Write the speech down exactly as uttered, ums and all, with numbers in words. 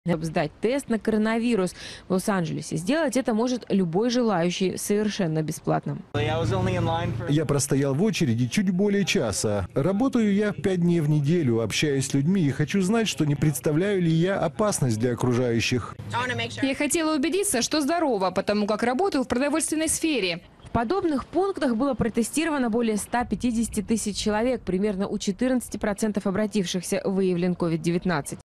сдать тест на коронавирус в Лос-Анджелесе. Сделать это может любой желающий совершенно бесплатно. Я простоял в очереди чуть более часа. Работаю я пять дней в неделю, общаюсь с людьми и хочу знать, что не представляю ли я опасность для окружающих. Я хотела убедиться, что здорова, потому как работаю в продовольственной сфере. В подобных пунктах было протестировано более ста пятидесяти тысяч человек. Примерно у четырнадцати процентов обратившихся выявлен ковид девятнадцать.